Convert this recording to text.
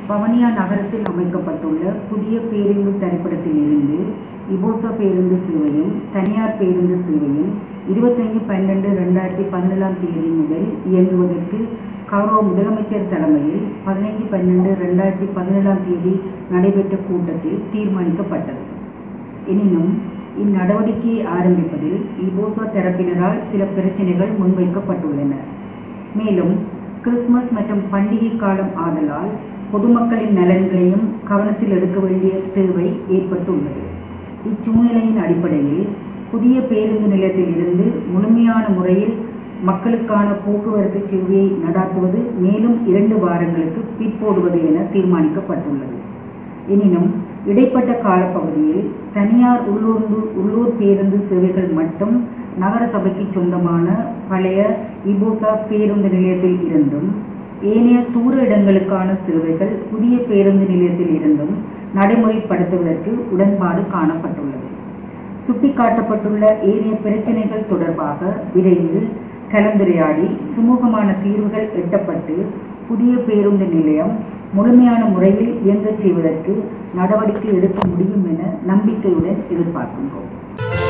வவுனியா நகரத்தில் அமைக்கப்பட்டுள்ள புதிய பேருந்து தரிப்பிடத்தில் இருந்து இபோசா பேருந்து சேவையும் தனியார் பேருந்து சேவையும் 25/12/2017 முதல் இயங்குவதற்கு கௌரவ முதலமைச்சர் தலைமையில் 15/12/2017 நடைபெற்ற கூட்டத்தில் தீர்மானிக்கப்பட்டது. எனினும் இந்நடவடிக்கையை ஆரம்பிப்பதில் இபோசா தரப்பினரால் சில பிரச்சினைகள் முன்வைக்கப்பட்டுள்ளன. மேலும் கிறிஸ்துமஸ் மற்றும் பண்டிகை காலம் ஆதலால் பொதுமக்களின் நலன்களையும் கவனத்தில் எடுக்க வேண்டிய தேவை ஏற்பட்டுள்ளது. இச்சூழ்நிலையின் அடிப்படையில் புதிய பேருந்து நிலையத்தில் இருந்து முழுமையான முறையில் மக்களுக்கான போக்குவரத்து சேவையை நடாத்துவது மேலும் 2 வாரங்களுக்கு பிற்போடுவது என தீர்மானிக்கப்பட்டுள்ளது. எனினும் இடைப்பட்ட காலப்பகுதியில் தனியார் உள்ளூர் பேருந்து சேவைகள் மட்டும் நகர சபைக்கு சொந்தமான பழைய இபோசா பேருந்து நிலையத்தில் இருந்தும் ஏனைய தூர இடங்களுக்கான சேவைகள் புதிய பேருந்து நிலையத்தில் இருந்தும் நடைமுறைப்படுத்துவதற்கு உடன்பாடு காணப்பட்டுள்ளது. சுட்டிக்காட்டப்பட்டுள்ள ஏனைய பிரச்சினைகள் தொடர்பாக விரைவில் கலந்துரையாடி சுமூகமான தீர்வுகள் எட்டப்பட்டு புதிய பேருந்து நிலையம் முழுமையான முறையில் இயங்கச் செய்வதற்கு நடவடிக்கை எடுக்க முடியும் என நம்பிக்கையுடன் எதிர்பார்க்கின்றோம்.